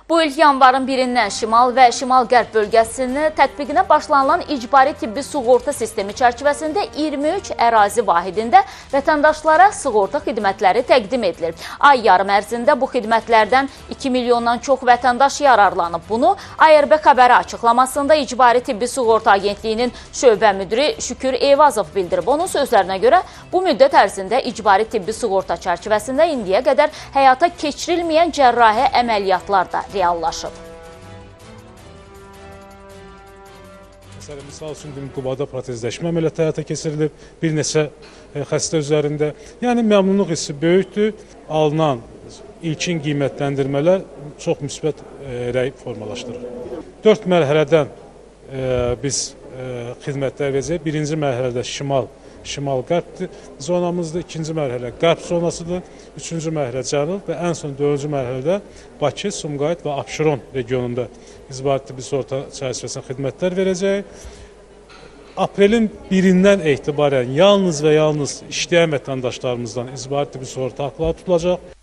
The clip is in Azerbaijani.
Bu il yanvarın 1-dən şimal və şimal-qərb bölgəsini tətbiqinə başlanılan icbari tibbi sığorta sistemi çərçivəsində 23 ərazi vahidində vətəndaşlara sığorta xidmətləri təqdim edilir. Ay yarım ərzində bu xidmətlərdən 2 milyondan çox vətəndaş yararlanıb. Bunu ARB xəbəri açıqlamasında İcbari Tibbi Sığorta Agentliyinin şöbə müdiri Şükür Eyvazov bildirib. Onun sözlərinə görə bu müddət ərzində icbari tibbi sığorta çərçivəsində indiyə qədər həyata keçirilməyən cərrahi əməliyyatlar da reallaşıb. Misal üçün qubada protezləşmə əməliyyatı həyata keçirilib, bir neçə xəstə üzərində. Yəni məmnunluq hissi böyükdür. Alınan ilkin qiymətləndirmələr çox müsbət rəy formalaşdırır. 4 mərhələdən biz xidmətlər verəcəyik. Birinci mərhələdə şimal-qərb zonamızdır, ikinci mərhələ qərb zonasıdır, üçüncü mərhələ cənub və ən son dördüncü mərhələdə Bakı, Sumqayıt və Abşeron regionunda İcbari Tibbi Sığorta çərçivəsində xidmətlər verəcək. Aprelin 1-dən etibarən yalnız və yalnız işləyən vətəndaşlarımızdan İcbari Tibbi Sığorta haqları tutulacaq.